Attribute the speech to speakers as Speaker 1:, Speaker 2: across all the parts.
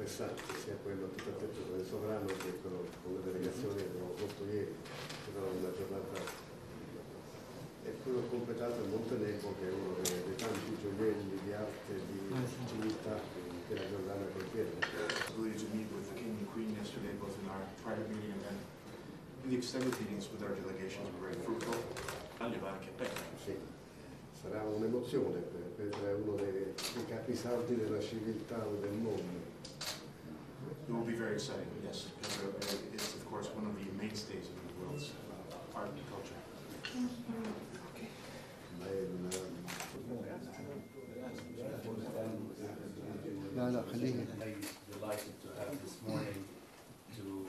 Speaker 1: interessanti, sia quello a tutto il tempo del sovrano che quello con le delegazioni che abbiamo svolto ieri, che sarà una giornata. E poi ho completato il Montenegro, che è uno dei tanti gioielli di arte e di civiltà che la Giordania contiene.
Speaker 2: Ability to meet with the King and Queen yesterday, both in our private meeting and then in the extended meetings with our delegations were very fruitful.
Speaker 1: Sì, sarà un'emozione per uno dei capisaldi della civiltà del mondo.
Speaker 2: It will be very exciting, yes, because it's of course one of the mainstays of the world's art and culture.
Speaker 3: Delighted to have this morning to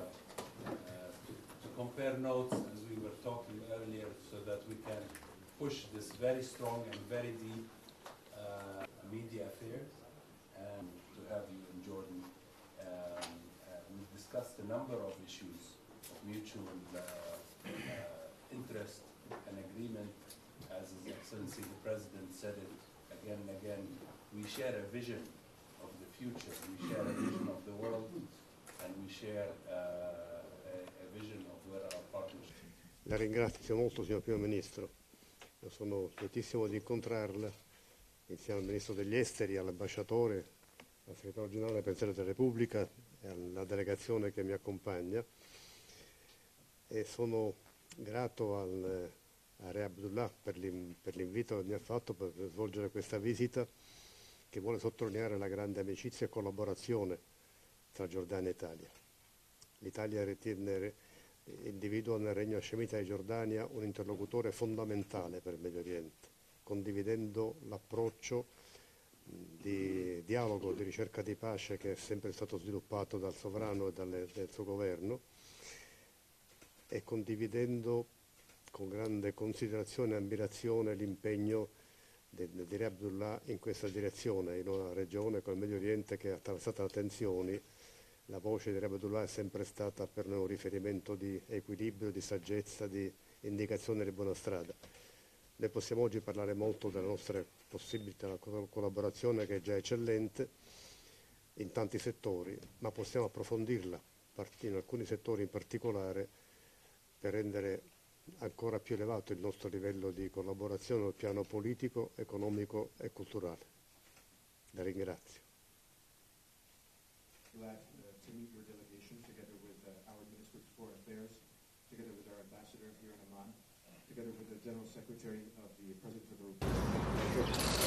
Speaker 3: compare notes as we were talking earlier, so that we can push this very strong and very deep media affairs, and to have you in Jordan. We've discussed a number of issues of mutual interest and agreement. As His Excellency the President said it again and again, we share a vision of the future, we share a vision of the world, and we share a vision of where our partnership.
Speaker 1: La ringrazio molto, signor Primo Ministro. Io sono lietissimo di incontrarla insieme al Ministro degli Esteri, all'Ambasciatore, al Segretario Generale del Presidente della Repubblica e alla delegazione che mi accompagna. E sono grato a Re Abdullah per l'invito che mi ha fatto per svolgere questa visita, che vuole sottolineare la grande amicizia e collaborazione tra Giordania e Italia. L'Italia individua nel Regno Hascemita di Giordania un interlocutore fondamentale per il Medio Oriente, condividendo l'approccio di dialogo, di ricerca di pace che è sempre stato sviluppato dal sovrano e del suo governo, e condividendo con grande considerazione e ammirazione l'impegno di Re Abdullah in questa direzione, in una regione come il Medio Oriente che è attraversata da tensioni. La voce di Re Abdullah è sempre stata per noi un riferimento di equilibrio, di saggezza, di indicazione di buona strada. Noi possiamo oggi parlare molto delle nostre possibilità di collaborazione, che è già eccellente in tanti settori, ma possiamo approfondirla in alcuni settori in particolare per rendere ancora più elevato il nostro livello di collaborazione sul piano politico, economico e culturale. La ringrazio.
Speaker 2: Glad to meet your delegation together with our Minister of Foreign Affairs, together with our ambassador here in Amman, together with the General Secretary of the President of the Republic.